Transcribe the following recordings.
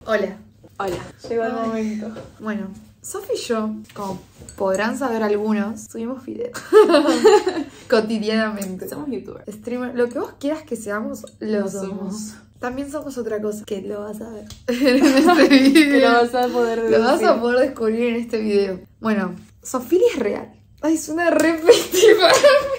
Hola. Hola. Llegó el momento. Bueno, Sofi y yo, como podrán saber algunos, subimos videos cotidianamente. Somos youtubers. Streamer, lo que vos quieras que seamos, lo somos. También somos otra cosa, que lo vas a ver en este video. Que lo vas a poder Lo vas a poder descubrir en este video. Bueno, Sofía es real. Ay, es una repetitiva.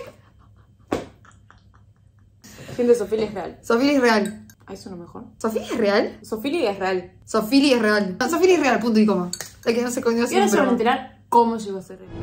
Gente, Sofía es real. Sofía es real. Ah, eso no mejor. ¿Sofía es real? Sofía es real. Sofía es real. No, Sofía es real, punto y coma. La que no se conoce. Y ahora se van a enterar cómo llegó a ser real.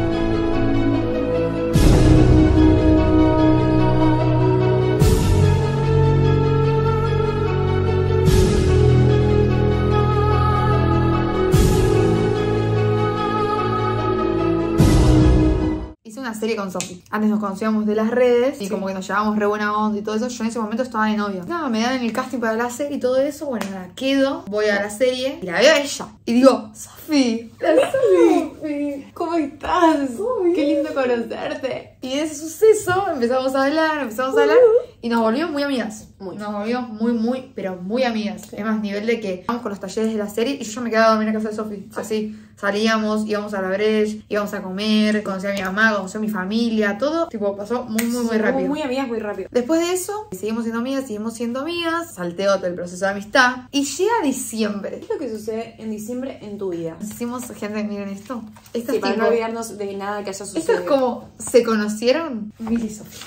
Una serie con Sofi. Antes nos conocíamos de las redes y como que nos llevábamos re buena onda y todo eso. Yo en ese momento estaba de novia. Nada, me dan el casting para la serie y todo eso. Bueno, nada, quedo, voy a la serie y la veo a ella. Y digo, Sofi, Sofi, ¿cómo estás? Sofi. Qué lindo conocerte. Y de ese suceso empezamos a hablar y nos volvimos muy amigas. Nos volvimos muy, pero muy amigas. Sí. Es más, nivel de que íbamos con los talleres de la serie y yo me quedaba a dormir en casa de Sofi. Así, salíamos, íbamos a la Breche, íbamos a comer, conocí a mi mamá, conocí a mi familia, todo. Tipo, pasó muy rápido. Muy amigas, muy rápido. Después de eso, seguimos siendo amigas, salteó todo el proceso de amistad y llega diciembre. ¿Qué es lo que sucede en diciembre en tu vida? Decimos, gente, miren esto. Esto sí, es para tipo, no olvidarnos de nada que haya sucedido. Esto es como se conocieron Mili y Sofía.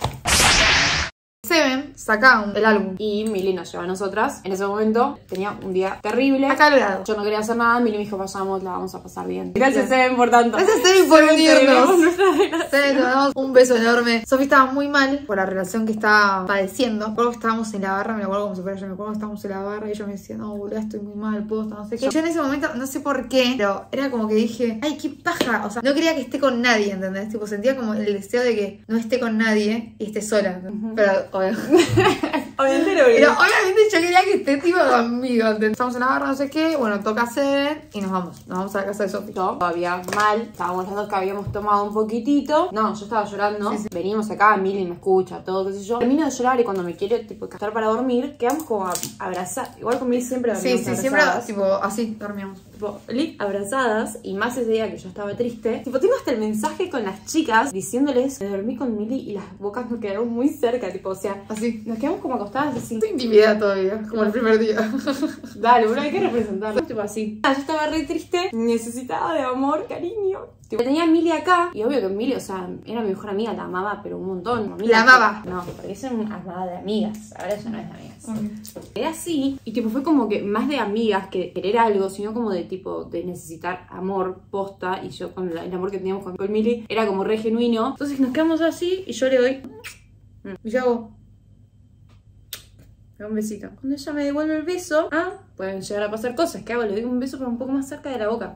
Seven saca el álbum y Mili nos lleva a nosotras. En ese momento tenía un día terrible, acalorado. Yo no quería hacer nada. Mili me dijo, vayamos, la vamos a pasar bien. Gracias, Seven, por tanto. Gracias, Seven, por unirnos. Seven, te mandamos un beso enorme. Sofía estaba muy mal por la relación que estaba padeciendo. Me acuerdo que estábamos en la barra, me acuerdo como si fuera yo. Me acuerdo que estábamos en la barra y ella me decía, no, boludo, estoy muy mal, posta, no sé qué. Yo en ese momento, no sé por qué, pero era como que dije, ay, qué paja. O sea, no quería que esté con nadie, ¿entendés? Tipo, sentía como el deseo de que no esté con nadie y esté sola. Pero, obviamente yo quería que esté tipo conmigo. Estamos en la barra, no sé qué. Bueno, toca hacer y nos vamos a la casa de Sofi. Todavía mal. Estábamos las dos que habíamos tomado un poquitito. No, yo estaba llorando. Sí. Venimos acá, Mili me escucha, todo, qué sé yo. Termino de llorar y cuando me quiero tipo cascar para dormir, quedamos como abrazadas. Igual con Mili siempre dormíamos abrazadas. Siempre tipo así dormíamos. Tipo, abrazadas. Y más ese día que yo estaba triste. Tipo, tengo hasta el mensaje con las chicas diciéndoles que dormí con Mili y las bocas nos quedaron muy cerca. Tipo, o sea, así. Nos quedamos como acostadas así. Estoy intimidad todavía, como el primer día. Dale, bueno, hay que representarlo. Tipo así. Yo estaba re triste, necesitaba de amor, cariño. Tipo, tenía a Mili acá, y obvio que Mili, o sea, era mi mejor amiga, la amaba, pero un montón. La amaba. No, porque eso era amada de amigas. Ahora ya no es de amigas. Era así, y tipo, fue como que más de amigas que querer algo, sino como de tipo, de necesitar amor, posta, y yo con el amor que teníamos con Mili, era como re genuino. Entonces nos quedamos así, y yo le doy. Y yo hago un besito. Cuando ella me devuelve el beso, pueden llegar a pasar cosas. ¿Qué hago? Le doy un beso pero un poco más cerca de la boca.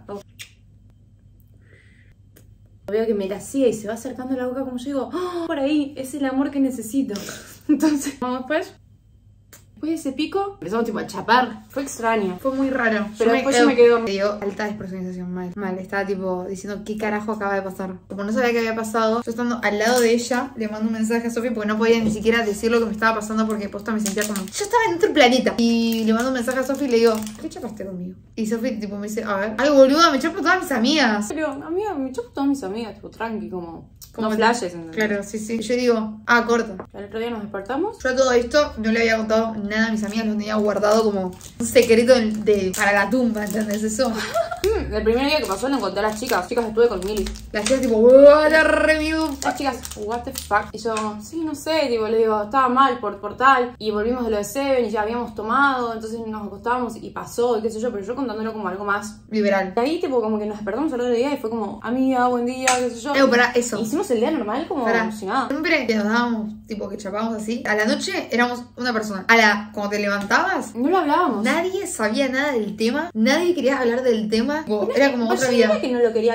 Veo que me la hacía y se va acercando a la boca como yo digo, ¡oh! Por ahí, es el amor que necesito. Entonces, vamos después. Después de ese pico, empezamos tipo a chapar. Fue extraño. Fue muy raro. Pero después yo me quedo. Me dio alta despersonalización, mal. Estaba tipo diciendo qué carajo acaba de pasar. Como no sabía qué había pasado, yo estando al lado de ella, le mando un mensaje a Sofi porque no podía ni siquiera decir lo que me estaba pasando porque posta me sentía como. Yo estaba en otro planeta. Y le mando un mensaje a Sofi y le digo, ¿qué chapaste conmigo? Y Sofi tipo me dice, a ver, ay boluda, me chapo todas mis amigas. Pero, amiga, me chapo todas mis amigas, tipo tranqui, como no flashes. Claro, sí. Yo digo, corta. El otro día nos despertamos. Yo a todo esto no le había contado nada a mis amigas, lo tenía guardado como un secreto para la tumba, ¿entendés eso? El primer día que pasó lo encontré a las chicas. Chicas, estuve con Mili. Las chicas tipo, la review. Las chicas, what the fuck. Y yo, sí, no sé, tipo, le digo, estaba mal por tal. Y volvimos de lo de Seven y ya habíamos tomado. Entonces nos acostábamos y pasó y qué sé yo. Pero yo contándolo como algo más liberal. Y ahí tipo como que nos despertamos al otro día y fue como, amiga, buen día, qué sé yo. Para eso. Hicimos el día normal como si nada. Siempre que nos dábamos, tipo que chapábamos así, a la noche éramos una persona. Cuando te levantabas, no lo hablábamos. Nadie sabía nada del tema. Nadie quería hablar del tema. Era como otra vida. No era que no lo quería hablar, era como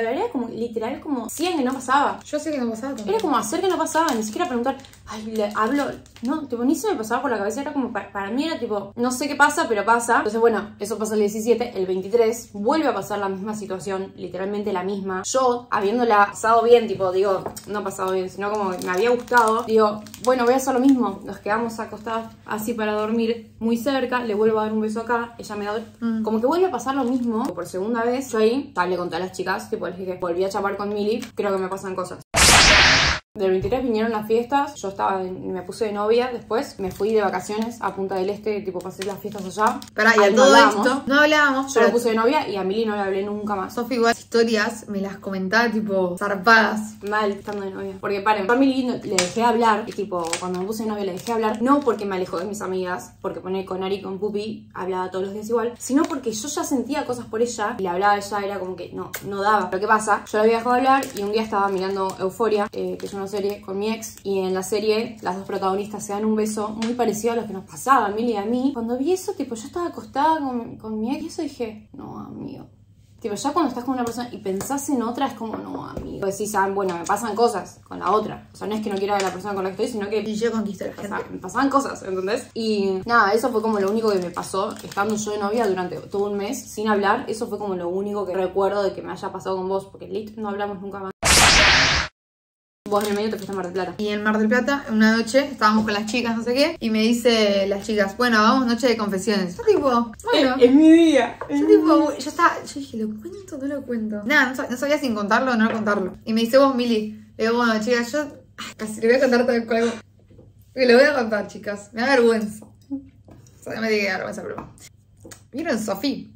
literal, como hacían que no pasaba. Yo sé que no pasaba también. Era como hacer que no pasaba, ni siquiera preguntar, ay, le hablo. No, tipo, ni se me pasaba por la cabeza. Era como, para mí era tipo, no sé qué pasa, pero pasa. Entonces, bueno, eso pasa el 17, el 23, vuelve a pasar la misma situación, literalmente la misma. Yo, habiéndola pasado bien, tipo, digo, no pasado bien, sino como me había gustado, digo, bueno, voy a hacer lo mismo. Nos quedamos acostados así para dormir muy cerca, le vuelvo a dar un beso acá, ella me da... Como que vuelve a pasar lo mismo. Por segunda vez, yo ahí, le conté a las chicas, tipo, les dije, volví a chapar con Mili, creo que me pasan cosas. Del 23 vinieron las fiestas, yo me puse de novia, después me fui de vacaciones a Punta del Este, tipo pasé las fiestas allá. Pará, y a todo esto no hablábamos. Yo me puse de novia y a Mili no le hablé nunca más. Sofi igual historias me las comentaba tipo zarpadas. Mal estando de novia. Porque paren, a Mili le dejé hablar, y tipo, cuando me puse de novia le dejé hablar, no porque me alejó de mis amigas, porque poner con Ari y con Pupi hablaba todos los días igual, sino porque yo ya sentía cosas por ella y le hablaba a ella, era como que no daba. Pero ¿qué pasa? Yo la había dejado hablar y un día estaba mirando Euphoria, que es una serie con mi ex, y en la serie las dos protagonistas se dan un beso muy parecido a lo que nos pasaba a Mili y a mí. Cuando vi eso, tipo, yo estaba acostada con mi ex y eso dije, no, amigo. Tipo, ya cuando estás con una persona y pensás en otra, es como, no, amigo. Decís, bueno, me pasan cosas con la otra. O sea, no es que no quiera a la persona con la que estoy, sino que... Y yo conquisté a la gente. Me pasaban cosas, ¿entendés? Y nada, eso fue como lo único que me pasó estando yo de novia durante todo un mes sin hablar. Eso fue como lo único que recuerdo de que me haya pasado con vos, porque lit, no hablamos nunca más. Vos en el medio te fuiste a Mar del Plata. Y en Mar del Plata, una noche, estábamos con las chicas, no sé qué, y me dice las chicas, bueno, vamos noche de confesiones. Yo tipo, bueno. Es mi día. Yo tipo, yo dije, ¿lo cuento o no lo cuento? Nada, no sabía sin contarlo o no contarlo. Y me dice, vos, Mili. Le digo, bueno, chicas, yo casi le voy a contar todo algo. Y lo voy a contar, chicas. Me da vergüenza. O sea, no me diga vergüenza, pero... ¿Vieron Sofi?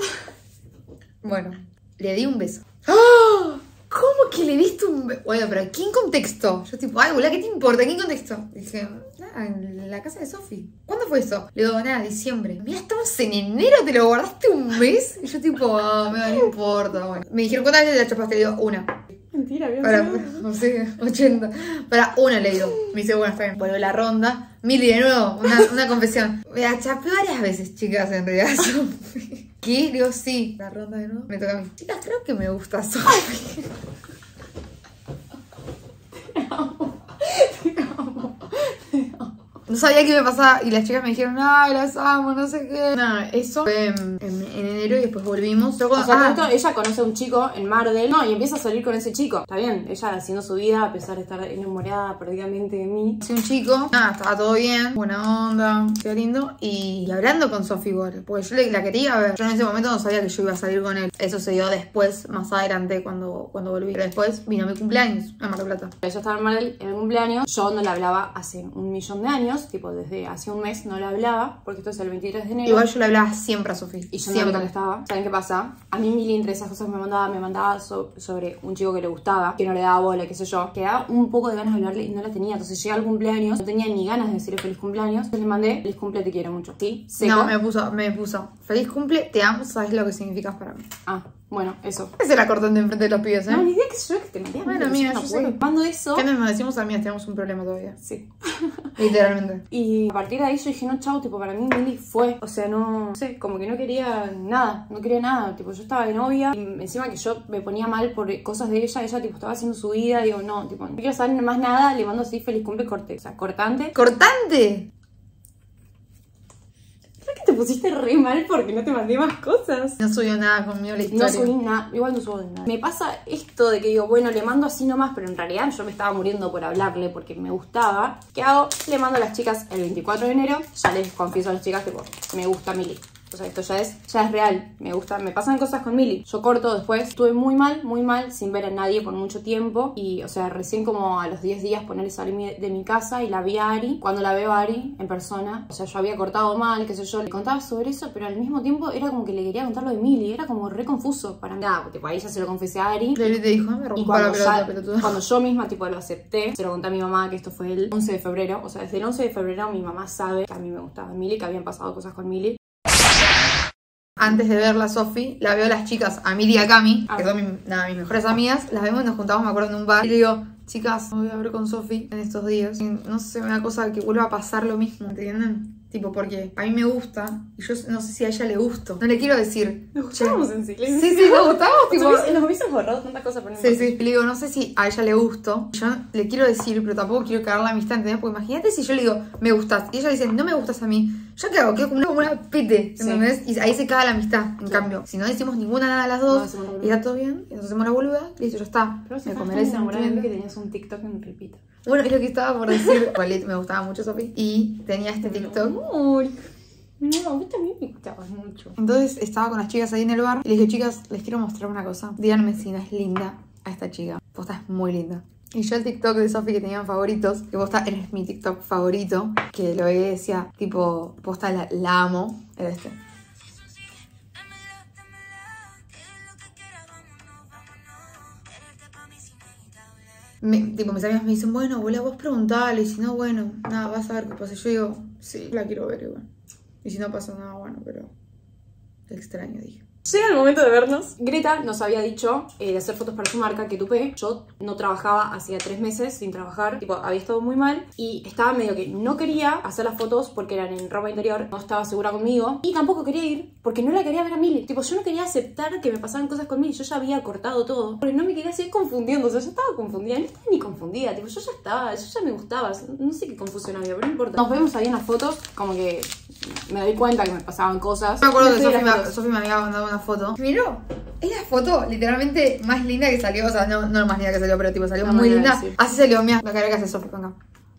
Bueno, le di un beso. ¡Oh! ¿Cómo que le diste un beso? Bueno, pero ¿qué en contexto? Yo tipo, ay, boluda, ¿qué te importa? ¿Qué en contexto? Dije, nada, en la casa de Sofi. ¿Cuándo fue eso? Le digo, nada, diciembre. Mira, estamos en enero, ¿te lo guardaste un mes? Y yo tipo, no importa, bueno. Me dijeron, ¿cuántas veces la chapaste? Le digo, una. Mentira, bien. Para, no sé, 80. Para una le digo. Me dice, bueno, está bien. Vuelve la ronda. Mili, de nuevo, una confesión. Me la chapé varias veces, chicas, en realidad. ¿Qué? Digo, sí. La ronda de nuevo. Me toca a mí. Chicas, creo que me gusta Sofi. No sabía qué me pasaba y las chicas me dijeron, ay, las amo, no sé qué. Nada, eso fue en enero y después volvimos. O sea, ella conoce a un chico en Mar del... No, y empieza a salir con ese chico. Está bien, ella haciendo su vida a pesar de estar enamorada perdidamente de mí. Sí, un chico, nada, estaba todo bien, buena onda, qué lindo. Y hablando con Sofi igual, porque yo la quería ver. Yo en ese momento no sabía que yo iba a salir con él. Eso se dio después, más adelante, cuando volví. Pero después vino mi cumpleaños en Mar del Plata. Ella estaba en Mar del en el cumpleaños. Yo no la hablaba hace 1.000.000 de años. Tipo, desde hace un mes no la hablaba, porque esto es el 23 de enero. Igual yo le hablaba siempre a Sofi. Y yo no le contestaba. ¿Saben qué pasa? A mí Mili, entre esas cosas que me mandaba sobre un chico que le gustaba, que no le daba bola, qué sé yo. Quedaba un poco de ganas de hablarle y no la tenía. Entonces llega el cumpleaños, no tenía ni ganas de decirle feliz cumpleaños. Entonces le mandé, feliz cumple, te quiero mucho. ¿Sí? Seco. No, me puso, feliz cumple, te amo, sabes lo que significas para mí. Ah, bueno, eso. Se la cortan de enfrente de los pibes, ¿eh? No, ni idea que yo que te metías. Bueno, amiga, yo sé. Cuando eso... ¿Qué nos decimos amigas? Tenemos un problema todavía. Sí. Literalmente. Y a partir de ahí yo dije, no, chau, tipo, para mí Mili fue. O sea, no sé, como que no quería nada. No quería nada. Tipo, yo estaba de novia y encima que yo me ponía mal por cosas de ella. Ella, tipo, estaba haciendo su vida. Digo, no, tipo, no quiero saber más nada. Le mando así, feliz cumple, corte. O sea, cortante. ¡Cortante! Te pusiste re mal porque no te mandé más cosas. No subió nada conmigo la historia. No subí nada, igual no subo nada. Me pasa esto de que digo, bueno, le mando así nomás, pero en realidad yo me estaba muriendo por hablarle porque me gustaba. ¿Qué hago? Le mando a las chicas el 24 de enero. Ya les confieso a las chicas que me gusta Mili. O sea, esto ya es real. Me gusta, me pasan cosas con Mili. Yo corto después. Estuve muy mal, sin ver a nadie por mucho tiempo. Y, o sea, recién como a los 10 días ponerle salir de mi casa y la vi a Ari. Cuando la veo a Ari en persona, o sea, yo había cortado mal, qué sé yo. Le contaba sobre eso, pero al mismo tiempo era como que le quería contar lo de Mili. Era como re confuso para mí. Nada, tipo, ahí ya se lo confesé a Ari. Le dijo, me rompa la pelota, cuando yo misma, tipo, lo acepté, se lo conté a mi mamá que esto fue el 11 de febrero. O sea, desde el 11 de febrero mi mamá sabe que a mí me gustaba Mili, que habían pasado cosas con Mili. Antes de verla, Sofi, la veo a las chicas, a Miri y a Cami, que son mis mejores amigas. Las vemos y nos juntamos, me acuerdo, en un bar. Y le digo, chicas, me voy a ver con Sofi en estos días. Y no sé, me da cosa que vuelva a pasar lo mismo, ¿entienden? Tipo, porque a mí me gusta y yo no sé si a ella le gusto. No le quiero decir. Nos gustábamos en silencio. Sí, nos gustábamos, tipo. Nos hubiésemos borrado tantas cosas por Sí. Le digo, no sé si a ella le gusto. Yo le quiero decir, pero tampoco quiero cagar la amistad, ¿entendés? Porque imagínate si yo le digo, me gustas. Y ella dice, no me gustas a mí. ¿Yo qué hago? Quedo como una pete, ¿entendés? Y ahí se caga la amistad. En cambio, si no decimos ninguna nada a las dos, y está todo bien, y nos hacemos la boluda, y listo, ya está. Pero me comeré ese que tenías un TikTok en repeat. Bueno, es lo que estaba por decir. Me gustaba mucho Sofi. Y tenía este TikTok. No, a mí también me gustabas mucho. Entonces estaba con las chicas ahí en el bar y les dije, chicas, les quiero mostrar una cosa. Díganme si no es linda a esta chica. Posta es muy linda. Y yo el TikTok de Sofi que tenían favoritos, que posta eres mi TikTok favorito, que lo veía y decía, tipo, posta la amo, era este. Tipo, mis amigas me dicen, bueno, vos preguntale, y si no, bueno, nada, vas a ver qué pasa. Yo digo, sí, la quiero ver igual. Y si no pasa nada, bueno, pero extraño, dije. Llega el momento de vernos. Greta nos había dicho de hacer fotos para su marca, que Tupé. Yo no trabajaba hacía 3 meses sin trabajar. Tipo, había estado muy mal. Y estaba medio que no quería hacer las fotos porque eran en ropa interior. No estaba segura conmigo. Y tampoco quería ir porque no la quería ver a Mili. Tipo, yo no quería aceptar que me pasaban cosas con Mili. Yo ya había cortado todo. Porque no me quería seguir confundiendo. O sea, yo estaba confundida. No estaba ni confundida. Tipo, yo ya me gustaba. No sé qué confusión había, pero no importa. Nos vemos ahí en las fotos. Como que me doy cuenta que me pasaban cosas. Me acuerdo que Sofi me había mandado una foto. Miró, es la foto literalmente más linda que salió. O sea, no la más linda que salió, pero tipo salió muy linda. Sí. Así salió, mira, la cara que hace Sofi, venga.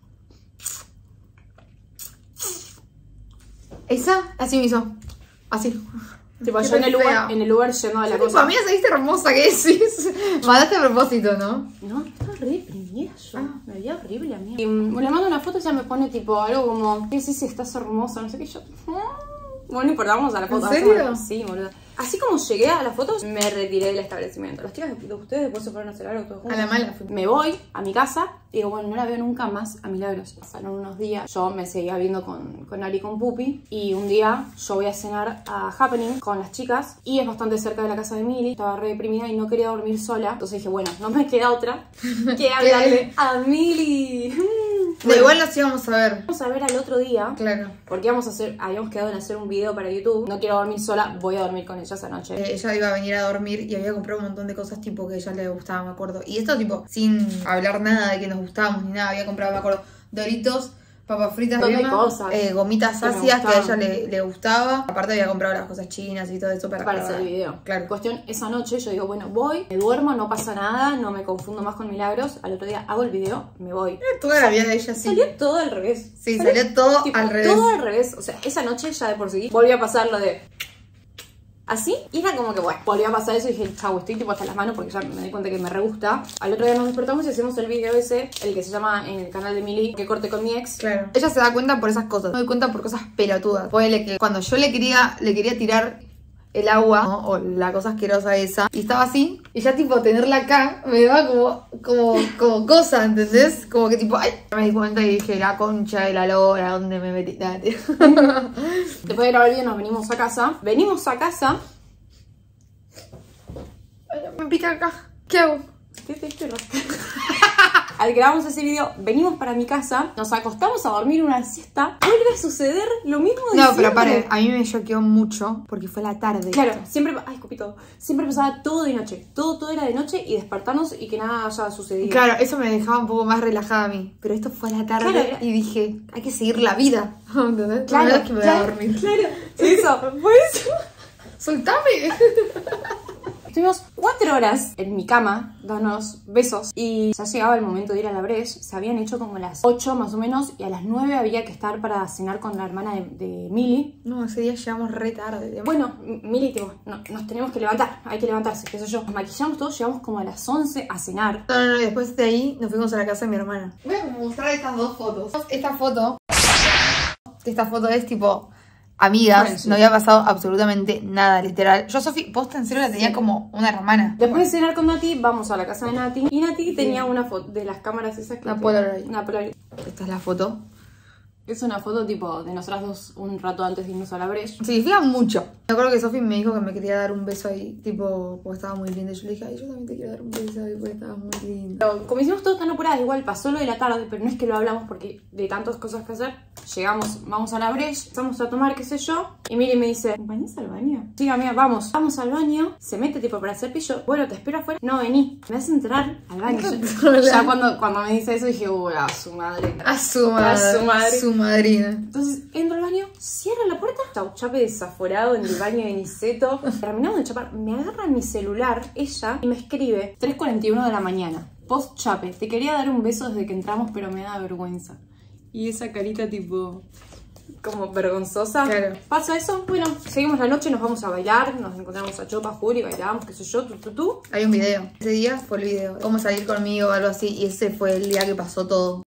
Esa, así me hizo. Así. Tipo, yo en el lugar lleno de la cosa. Tipo, mira, saliste hermosa, ¿qué decís? Mandaste a propósito, ¿no? No, estaba re deprimida yo. Me veía horrible a mí. Y le mando una foto y ya me pone tipo algo como, ¿qué decís si estás hermosa? No sé qué, yo. Bueno, no importa, vamos a la foto. ¿En serio? Sí, boludo. Así como llegué a las fotos, me retiré del establecimiento. Las chicas de ustedes después se fueron a hacer algo todos juntos. A la mala. Me voy a mi casa y digo, bueno, no la veo nunca más a Milagros. Pasaron unos días, yo me seguía viendo con Ari y con Pupi. Y un día yo voy a cenar a Happening con las chicas y es bastante cerca de la casa de Mili. Estaba re deprimida y no quería dormir sola. Entonces dije, bueno, no me queda otra que hablarle a Mili. Bueno, igual nos íbamos a ver. Vamos a ver al otro día. Claro. Porque habíamos quedado en hacer un video para YouTube. No quiero dormir sola, voy a dormir con ella esa noche. Ella iba a venir a dormir y había comprado un montón de cosas tipo que a ella le gustaba, me acuerdo. Y esto tipo, sin hablar nada de que nos gustábamos ni nada, había comprado, me acuerdo, Doritos, papas fritas, gomitas ácidas que a ella le gustaba. Aparte había comprado las cosas chinas y todo eso para hacer el video. Claro. Cuestión, esa noche yo digo, bueno, voy, me duermo, no pasa nada, no me confundo más con Milagros. Al otro día hago el video, me voy. Toda la vida de ella sí. Salió todo al revés. Sí, salió todo tipo, al revés. Todo al revés. O sea, esa noche ya de por sí volvió a pasar lo de... Así, y era como que, bueno, volvió a pasar eso y dije, chau, estoy tipo hasta las manos porque ya me di cuenta que me re gusta. Al otro día nos despertamos y hacemos el video ese, el que se llama en el canal de Mili, que corté con mi ex. Claro. Ella se da cuenta por esas cosas, me doy cuenta por cosas pelotudas. Ponele que cuando yo le quería tirar el agua, ¿no? O la cosa asquerosa esa, y estaba así, y ya tipo tenerla acá me daba como cosa, ¿entendés? Como que tipo, ay, me di cuenta y dije, la concha de la lora, ¿dónde me metí? Después de grabar el video nos venimos a casa. Me pica acá, ¿qué hago? ¿Qué te estoy rascando? Al grabamos ese video, venimos para mi casa, nos acostamos a dormir una siesta, vuelve a suceder lo mismo de siempre. No, pero pare, a mí me choqueó mucho porque fue la tarde. Claro, siempre, ay, escupí todo. Siempre pasaba todo de noche, todo era de noche y despertarnos y que nada haya sucedido. Claro, eso me dejaba un poco más relajada a mí, pero esto fue a la tarde, claro, y dije, hay que seguir la vida, ¿entendés? Claro, la verdad es que me voy a dormir. Claro, eso, fue eso. ¡Soltame! Estuvimos 4 horas en mi cama, dándonos besos. Y ya llegaba el momento de ir a la Breche. Se habían hecho como las 8 más o menos. Y a las 9 había que estar para cenar con la hermana de Mili. No, ese día llegamos re tarde. Bueno, Mili, tipo, no, nos tenemos que levantar. Hay que levantarse, qué sé yo. Nos maquillamos todos, llegamos como a las 11 a cenar. No, y después de ahí nos fuimos a la casa de mi hermana. Voy a mostrar estas dos fotos. Esta foto es tipo... Amigas, bueno, sí. No había pasado absolutamente nada, literal. Yo a Sofi, posta en serio la tenía como una hermana. Después de cenar con Nati, vamos a la casa de Nati. Y Nati tenía una foto de las cámaras esas que... Una Polaroid. Esta es la foto. Es una foto tipo de nosotras dos un rato antes de irnos a la Breche. Sí, fíjate mucho. Me acuerdo que Sofi me dijo que me quería dar un beso ahí, tipo, porque estaba muy linda. Y yo le dije, ay, yo también te quiero dar un beso ahí porque estaba muy linda. Pero como hicimos todo tan apuradas, igual pasó lo de la tarde, pero no es que lo hablamos porque de tantas cosas que hacer, llegamos, vamos a la Breche, empezamos a tomar, qué sé yo, y Mili me dice, ¿acompañás al baño? Sí, amiga, vamos al baño, se mete tipo para hacer pillo, bueno, te espero afuera, no, vení, me hace entrar al baño. Ya cuando me dice eso dije, a su madre. A su madre. Su madrina. Entonces entro al baño, cierro la puerta, chau, chape desaforado en el baño de Niceto. Terminamos de chapar, me agarra mi celular, ella, y me escribe, 3:41 de la mañana, post chape, te quería dar un beso desde que entramos, pero me da vergüenza. Y esa carita tipo, como vergonzosa. Claro. Pasa eso, bueno, seguimos la noche, nos vamos a bailar, nos encontramos a Chopa, Juli, bailamos, qué sé yo, tú. Hay un video. Ese día fue el video. Cómo salir conmigo o algo así. Y ese fue el día que pasó todo.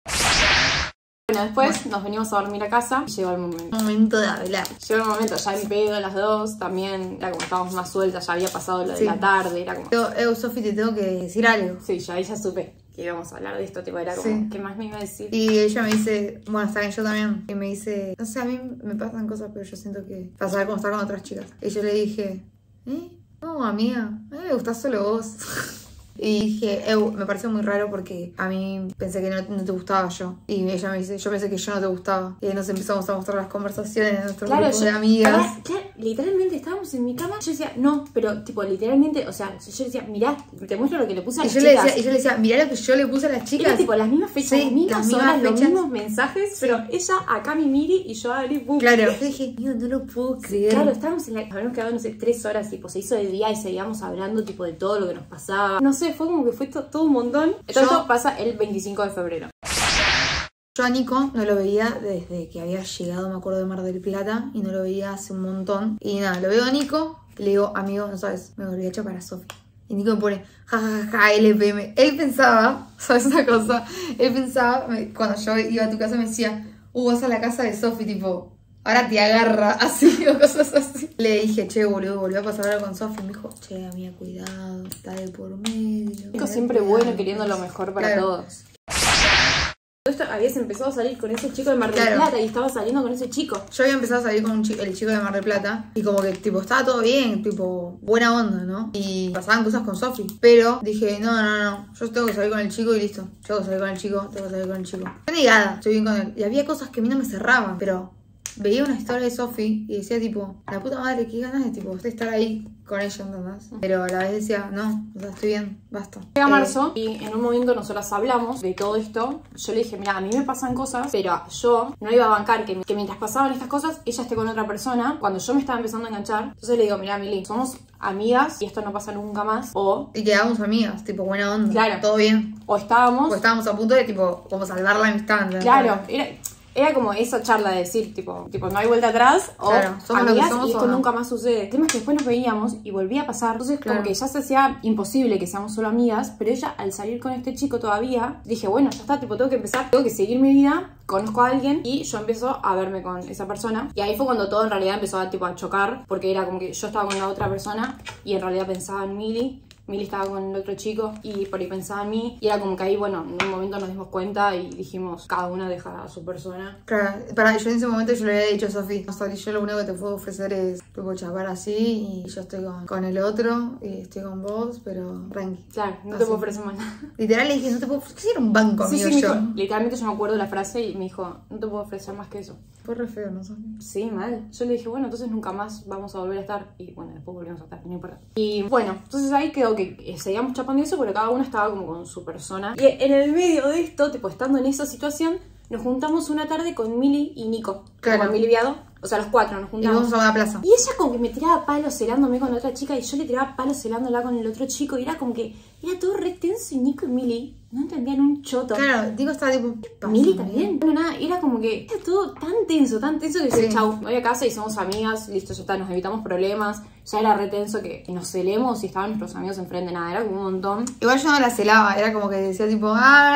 Bueno, después nos venimos a dormir a casa y llegó el momento. Momento de hablar. Llegó el momento, ya en pedo las dos, también era como estábamos más sueltas, ya había pasado lo de la tarde, era como... Sofi, te tengo que decir algo. Sí, ya supe que íbamos a hablar de esto, tipo, era como, ¿qué más me iba a decir? Y ella me dice, bueno, está bien, yo también. Y me dice, no sé, a mí me pasan cosas, pero yo siento que vas a ver cómo estar con otras chicas. Y yo le dije, no, amiga, a mí me gustás solo vos. Y dije, me pareció muy raro porque a mí pensé que no te gustaba yo. Y ella me dice, yo pensé que yo no te gustaba. Y nos empezamos a mostrar las conversaciones de nuestro grupo de amigas. Claro, literalmente estábamos en mi cama. Yo decía, no, pero tipo, literalmente, o sea, yo decía, mirá, te muestro lo que le puse a las chicas. Y yo le decía, mirá lo que yo le puse a las chicas. Era tipo las mismas fechas, las mismas horas, los mismos mensajes, pero ella acá mi Miri y yo a Ari. Claro, yo dije, no lo puedo creer. Claro, estábamos habíamos quedado, no sé, 3 horas, tipo, se hizo de día y seguíamos hablando, tipo, de todo lo que nos pasaba. No sé, fue como que fue todo un montón. Esto pasa el 25 de febrero. Yo a Nico no lo veía desde que había llegado, me acuerdo, de Mar del Plata. Y no lo veía hace un montón. Y nada, lo veo a Nico y le digo, amigo, no sabes, me volví a chapar a Sofi. Y Nico me pone, jajaja, LPM. Él pensaba, ¿sabes una cosa? Él pensaba, cuando yo iba a tu casa me decía, vas a la casa de Sofi, tipo... Ahora te agarra, así, o cosas así. Le dije, che, boludo, volvió a pasar algo con Sofi. Me dijo, che, amiga, cuidado, está de por medio. Nico siempre bueno, queriendo lo mejor para todos. Esto habías empezado a salir con ese chico de Mar del Plata y estabas saliendo con ese chico. Yo había empezado a salir con el chico de Mar del Plata y como que tipo estaba todo bien, tipo buena onda, ¿no? Y pasaban cosas con Sofi. Pero dije, no, yo tengo que salir con el chico y listo. Yo tengo que salir con el chico, Estoy negada, estoy bien con él. Y había cosas que a mí no me cerraban, pero... Veía una historia de Sofi y decía tipo, la puta madre, qué ganas de tipo de estar ahí con ella, ¿entendés? Pero a la vez decía, no, o sea, estoy bien, basta. Llega marzo y en un momento nosotras hablamos de todo esto. Yo le dije, mira, a mí me pasan cosas, pero yo no iba a bancar que mientras pasaban estas cosas, ella esté con otra persona cuando yo me estaba empezando a enganchar. Entonces le digo, mira, Mili, somos amigas y esto no pasa nunca más. Y quedamos amigas, tipo, buena onda. Claro. Todo bien. O estábamos a punto de tipo, como salvar la amistad. Claro, era como esa charla de decir, tipo no hay vuelta atrás, o somos amigas, somos, y esto nunca más sucede. El tema es que después nos veíamos y volvía a pasar. Entonces como que ya se hacía imposible que seamos solo amigas, pero ella al salir con este chico todavía, dije, bueno, ya está, tipo tengo que empezar, tengo que seguir mi vida, conozco a alguien y yo empiezo a verme con esa persona. Y ahí fue cuando todo en realidad empezó a chocar, porque era como que yo estaba con la otra persona y en realidad pensaba en Mili estaba con el otro chico y por ahí pensaba en mí. Y era como que ahí, bueno, en un momento nos dimos cuenta y dijimos, cada una deja a su persona. Claro, yo en ese momento yo le había dicho a Sofi, yo lo único que te puedo ofrecer es tipo chapar así y yo estoy con el otro y estoy con vos, pero tranqui. Claro, no te puedo ofrecer más nada. Literal le dije, no te puedo ofrecer un banco, amigo. Sí, yo. Literalmente yo me acuerdo de la frase y me dijo, no te puedo ofrecer más que eso. Fue re feo, ¿no? Sí, mal. Yo le dije, bueno, entonces nunca más vamos a volver a estar. Y bueno, después volvimos a estar, no importa. Y bueno, entonces ahí quedó que seguíamos chapando eso, pero cada uno estaba como con su persona. Y en el medio de esto, tipo estando en esa situación, nos juntamos una tarde con Mili y Nico. Claro. Con Mili Viado. O sea, los 4 nos juntamos. Y vamos a una plaza. Y ella como que me tiraba palos celándome con la otra chica y yo le tiraba palos celándola con el otro chico. Y era como que era todo re tenso y Nico y Mili no entendían un choto. Claro, Nico estaba tipo, ¿qué pasa? Mili también. Bueno, nada, era como que era todo tan tenso que decía, chau, voy a casa y somos amigas, listo, ya está, nos evitamos problemas. Ya era re tenso que nos celemos y estaban nuestros amigos enfrente, nada, era como un montón. Igual yo no la celaba, era como que decía tipo,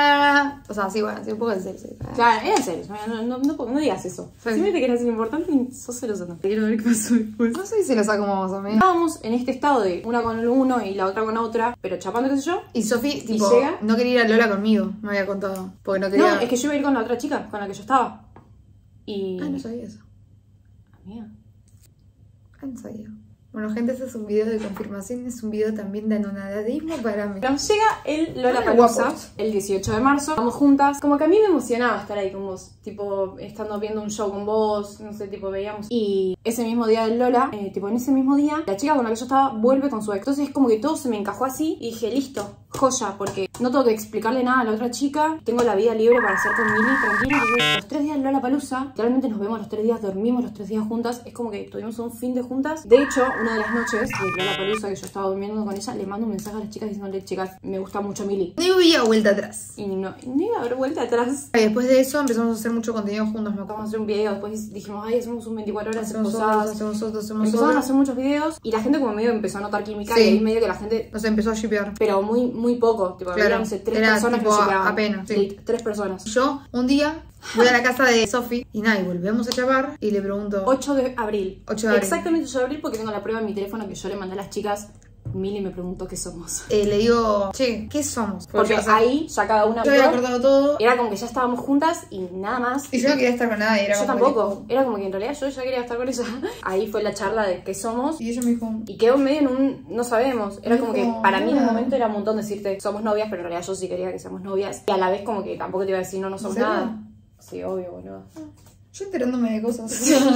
o sea, sí, bueno, sí, un poco de celos. Claro, era celos, no digas eso. Sí. Si me te quieres ser importante, sos celosa. Quiero ver qué pasó después. No soy celosa como vos, amiga. Estábamos en este estado de una con el uno y la otra con la otra, pero chapando, qué sé yo. Y Sofi, tipo, no quería ir a Lola conmigo, me había contado. Porque no quería. No, es que yo iba a ir con la otra chica, con la que yo estaba. Y. No sabía eso. Amiga. No sabía. Bueno, gente, este es un video de confirmación, es un video también de anonadadismo para mí. Nos llega el Lollapalooza el 18 de marzo, vamos juntas. Como que a mí me emocionaba estar ahí con vos, tipo, estando viendo un show con vos, no sé, tipo, veíamos. Y ese mismo día del Lola, tipo, en ese mismo día, la chica con la que yo estaba vuelve con su ex. Entonces es como que todo se me encajó así y dije, listo, joya, porque no tengo que explicarle nada a la otra chica, tengo la vida libre para hacer con Mili tranquilo. Los 3 días del Lollapalooza, realmente nos vemos los 3 días, dormimos los 3 días juntas, es como que tuvimos un fin de juntas. De hecho, una de las noches de Lollapalooza que yo estaba durmiendo con ella, le mando un mensaje a las chicas diciéndole, chicas, me gusta mucho Mili. No había vuelta atrás. Y no iba a haber vuelta atrás. Y después de eso empezamos a hacer mucho contenido juntos. Vamos a hacer un video, después dijimos, ay, hacemos un 24 horas hacemos posadas. Empezamos a hacer muchos videos y la gente como medio empezó a notar química, sí. Y ahí medio que la gente nos empezó a shippear. Pero muy poco, tipo, claro, había, no sé, 3 era personas tipo que se quedaban. apenas, sí. 3 personas. Yo, un día, voy a la casa de Sofi y nada, y volvemos a chapar y le pregunto... 8 de abril. 8 de abril. Exactamente 8 de abril porque tengo la prueba en mi teléfono que yo le mandé a las chicas. Mili me preguntó qué somos. Le digo, che, ¿qué somos? Porque ahí ya cada una... Yo había acordado todo. Era como que ya estábamos juntas y nada más. Y yo no quería estar con nadie. Era yo como tampoco. Era como que en realidad yo ya quería estar con ella. Ahí fue la charla de qué somos. Y ella me dijo... Y quedó medio en un... No sabemos. Era como que para mí en un nada. momento era un montón decirte somos novias, pero en realidad yo sí quería que seamos novias. Y a la vez como que tampoco te iba a decir no somos nada. Sí, obvio, boludo. Yo enterándome de cosas.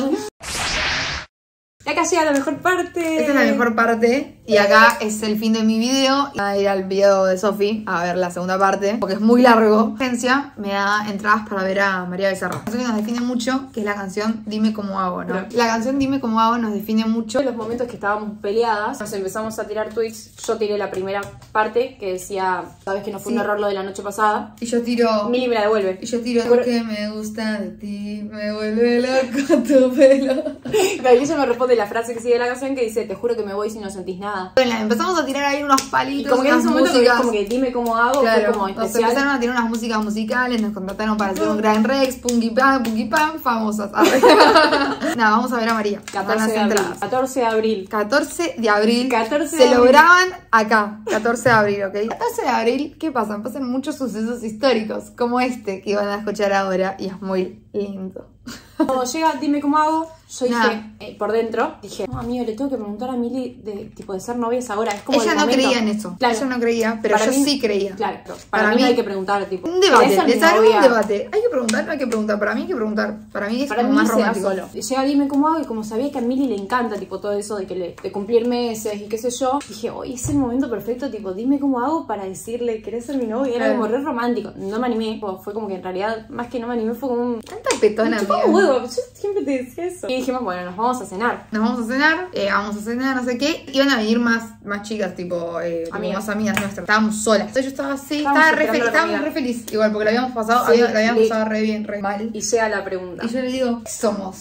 Y acá llega la mejor parte. Esta es la mejor parte. Y acá es el fin de mi video. Voy a ir al video de Sofi a ver la segunda parte, porque es muy largo. La agencia me da entradas para ver a María Becerra. La canción que nos define mucho, que es la canción Dime Cómo Hago, ¿no? La canción Dime Cómo Hago nos define mucho. En los momentos que estábamos peleadas, nos empezamos a tirar tweets. Yo tiré la primera parte que decía, sabes que no fue un error lo de la noche pasada. Y yo tiro... Mili me la devuelve. Y yo tiro, porque me gusta de ti, me vuelve loco tu pelo. Y ella me responde la frase que sigue la canción que dice, te juro que me voy si no sentís nada. Bueno, empezamos a tirar ahí unos palitos, y como que en ese momento que es como que dime cómo hago, claro, fue como nos especial. empezaron a tirar unas músicas musicales, nos contrataron para hacer un Gran Rex, Punky Pam, famosas. Nada, vamos a ver a María. 14 de abril. 14 de abril. 14 de abril. 14 de se abril. lo graban acá. 14 de abril, ¿ok? 14 de abril, ¿qué pasan? Pasan muchos sucesos históricos, como este que van a escuchar ahora, y es muy lindo. Cuando llega Dime Cómo Hago, yo dije, por dentro, dije, no, amigo, le tengo que preguntar a Mili de tipo de ser novias ahora. Es como ella no creía en eso. Claro. Ella no creía, pero para yo mí, sí creía. Claro, para mí hay que preguntar, tipo. Un debate, ¿querés ser mi les hago novia? un debate. Hay que preguntar, no hay que preguntar. Para mí hay que preguntar. Para mí es Para como mí más se da romántico. solo. Llega Dime Cómo Hago y como sabía que a Mili le encanta tipo todo eso de que de cumplir meses y qué sé yo, dije, hoy es el momento perfecto, tipo, dime cómo hago para decirle, ¿querés ser mi novia? Era como re romántico. No me animé, fue como que en realidad, más que no me animé, fue como un... Tanta petona, Me chupaba amiga. un huevo, yo siempre te decía eso. Y dijimos, bueno, nos vamos a cenar. Nos vamos a cenar, no sé qué. Iban a venir más chicas, tipo más amigas nuestras. Estábamos solas. Entonces yo estaba así, estábamos re feliz. Igual, porque la habíamos pasado, Sí, la habíamos pasado re bien, re mal. Y llega la pregunta. Y yo le digo, ¿qué somos?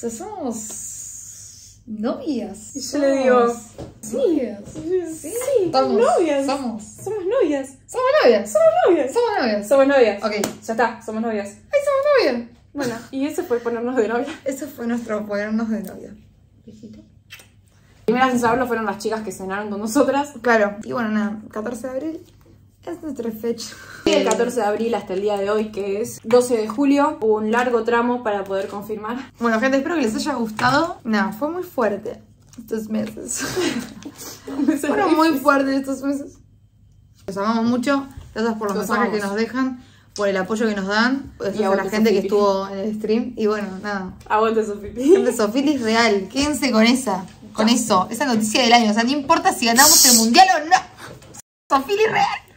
Somos novias. Y yo le digo, novias. sí, Somos novias. Somos novias. Somos novias. Somos novias. Somos novias. Somos novias. Ok. Ya está, somos novias. Ay, somos novias. Bueno, y eso fue ponernos de novia. Eso fue nuestro ponernos de novia. Viejito. Primeras en saberlo fueron las chicas que cenaron con nosotras. Claro. Y bueno, nada, 14 de abril es nuestra fecha. Y el 14 de abril hasta el día de hoy, que es 12 de julio, hubo un largo tramo para poder confirmar. Bueno, gente, espero que les haya gustado. Nada, fue muy fuerte estos meses. Fueron muy fuertes estos meses. Los amamos mucho. Gracias por los mensajes que nos dejan, por el apoyo que nos dan. Gracias a la gente que estuvo en el stream. Y bueno, nada. Aguante Sofili. Gente, Sofilis real. Quédense con esa. Con eso. Esa noticia del año. O sea, no importa si ganamos el mundial o no. Sofilis real.